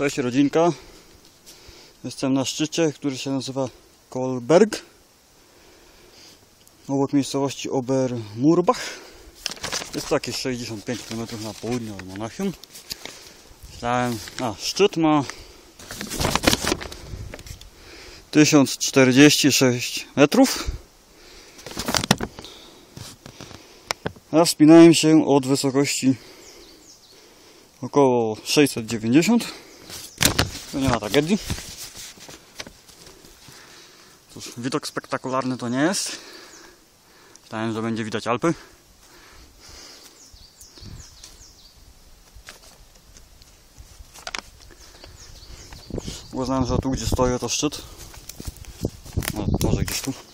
Cześć rodzinka. Jestem na szczycie, który się nazywa Kolberg, obok miejscowości Obermurbach. Jest to jakieś 65 km na południe od Monachium. Szczyt ma 1046 metrów. Ja wspinałem się od wysokości około 690. To nie ma tragedii. Cóż, widok spektakularny to nie jest. Myślałem, że będzie widać Alpy. Uznałem, że tu gdzie stoję to szczyt. No, może gdzieś tu.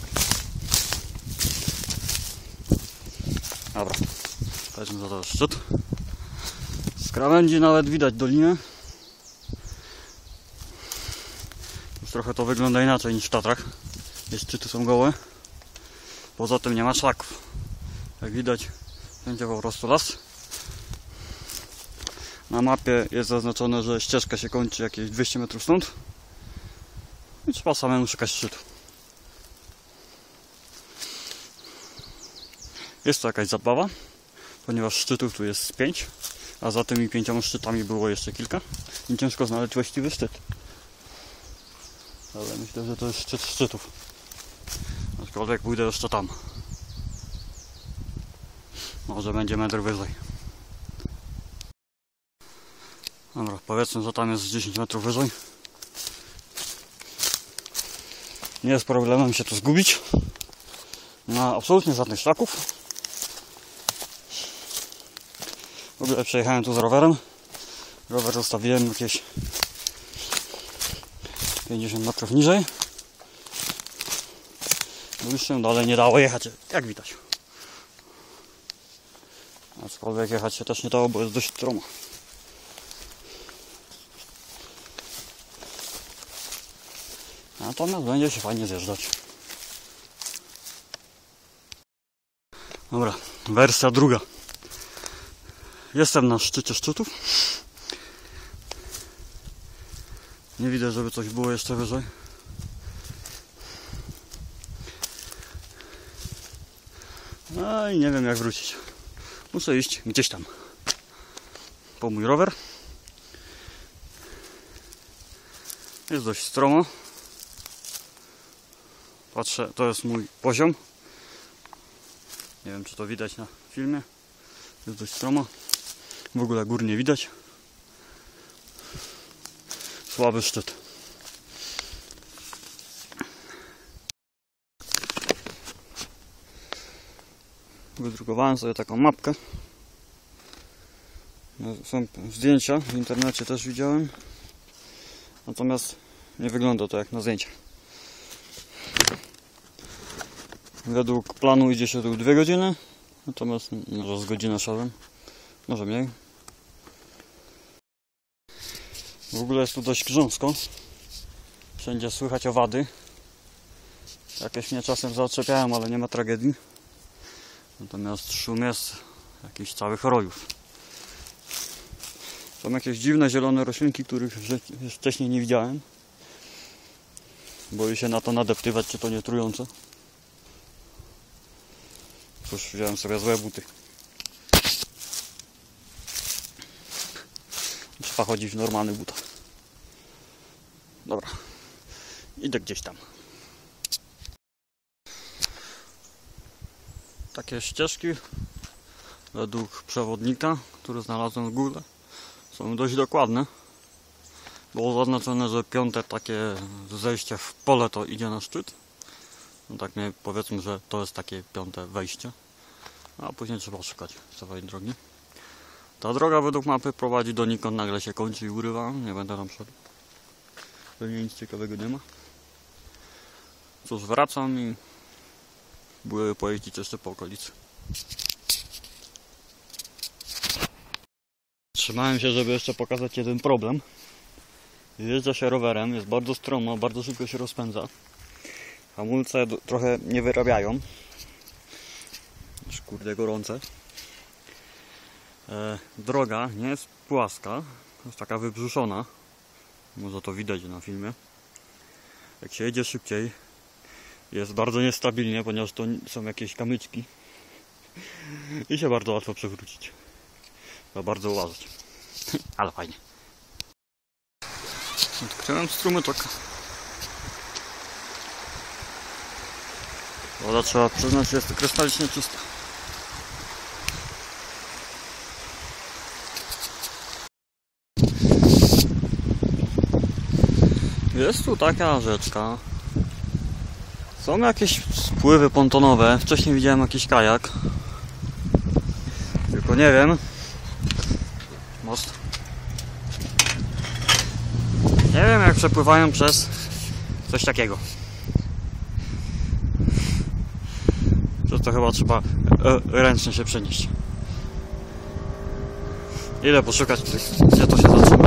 Dobra, powiedzmy, że to jest szczyt. Z krawędzi nawet widać dolinę. Już trochę to wygląda inaczej niż w Tatrach, gdzie szczyty są gołe. Poza tym nie ma szlaków. Jak widać, będzie po prostu las. Na mapie jest zaznaczone, że ścieżka się kończy jakieś 200 metrów stąd. I trzeba samemu szukać szczytu. Jest to jakaś zabawa, ponieważ szczytów tu jest 5, a za tymi 5 szczytami było jeszcze kilka. I ciężko znaleźć właściwy szczyt. Ale myślę, że to jest szczyt szczytów. Aczkolwiek pójdę jeszcze tam. Może będzie metr wyżej. Dobra, powiedzmy, że tam jest 10 metrów wyżej. Nie jest problemem się tu zgubić. Nie ma absolutnie żadnych szlaków. W ogóle przejechałem tu z rowerem. Rower zostawiłem jakieś 50 metrów niżej. Bo już się dalej nie dało jechać, jak widać. Aczkolwiek jechać się też nie dało, bo jest dość stromo. Natomiast będzie się fajnie zjeżdżać. Dobra, wersja druga. Jestem na szczycie szczytów. Nie widzę, żeby coś było jeszcze wyżej. No i nie wiem, jak wrócić. Muszę iść gdzieś tam po mój rower. Jest dość stromo. Patrzę, to jest mój poziom. Nie wiem, czy to widać na filmie. Jest dość stromo. W ogóle gór nie widać. Słaby szczyt. Wydrukowałem sobie taką mapkę. Są zdjęcia, w internecie też widziałem. Natomiast nie wygląda to jak na zdjęciach. Według planu idzie się tu 2 godziny. Natomiast może z godzinę szedłem. Może mniej. W ogóle jest tu dość grząsko. Wszędzie słychać owady. Jakieś mnie czasem zaczepiałem, ale nie ma tragedii. Natomiast szum jest jakichś całych rojów. Są jakieś dziwne zielone roślinki, których wcześniej nie widziałem. Boję się na to nadeptywać, czy to nie trujące. Cóż, wziąłem sobie złe buty. Trzeba chodzić w normalnych butach. Dobra, idę gdzieś tam. Takie ścieżki według przewodnika, który znalazłem w Google, są dość dokładne. Było zaznaczone, że 5. takie zejście w pole to idzie na szczyt. No tak nie, powiedzmy, że to jest takie 5. wejście. A później trzeba szukać całej drogi. Ta droga według mapy prowadzi donikąd, nagle się kończy i urywa. Nie będę tam szedł. Pewnie nic ciekawego nie ma. Cóż, wracam i próbuję pojeździć jeszcze po okolicy. Trzymałem się, żeby jeszcze pokazać jeden problem. Jeżdża się rowerem, jest bardzo stromo, bardzo szybko się rozpędza. Hamulce trochę nie wyrabiają. Aż kurde gorące. Droga nie jest płaska, jest taka wybrzuszona. Może to widać na filmie. Jak się jedzie szybciej, jest bardzo niestabilnie, ponieważ to są jakieś kamyczki i się bardzo łatwo przewrócić. Trzeba bardzo uważać. Ale fajnie. Odkryłem strumyczek. Woda, trzeba przyznać, jest krystalicznie czysta. Jest tu taka rzeczka. Są jakieś spływy pontonowe. Wcześniej widziałem jakiś kajak. Tylko nie wiem. Most. Nie wiem, jak przepływają przez coś takiego. To chyba trzeba ręcznie się przenieść. Ile poszukać, gdzie to się zatrzyma.